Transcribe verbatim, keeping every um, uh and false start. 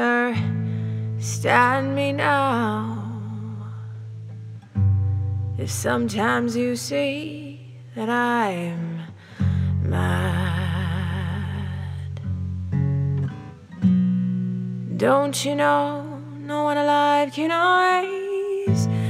understand me now. If sometimes you see that I'm mad, don't you know no one alive can always